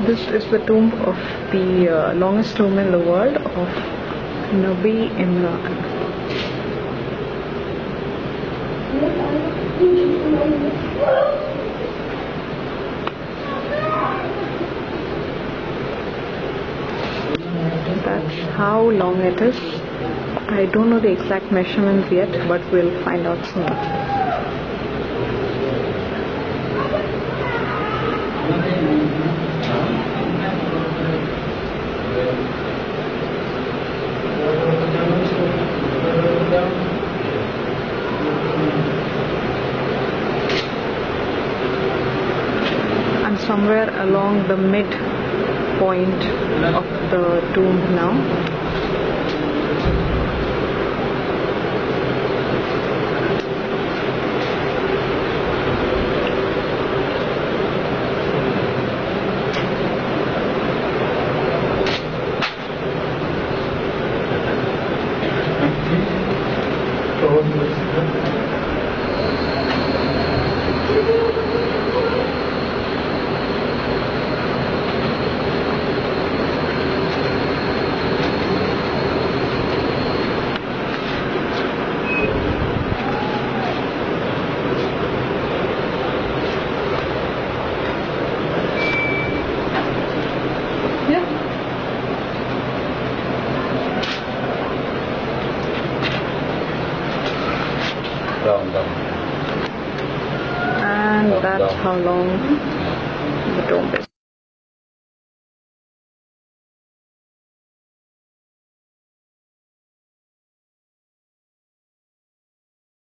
This is the tomb of the longest tomb in the world of Nabi Imran. That's how long it is. I don't know the exact measurements yet, but we'll find out soon. I'm somewhere along the mid point of the tomb now. And that's how long the tomb is.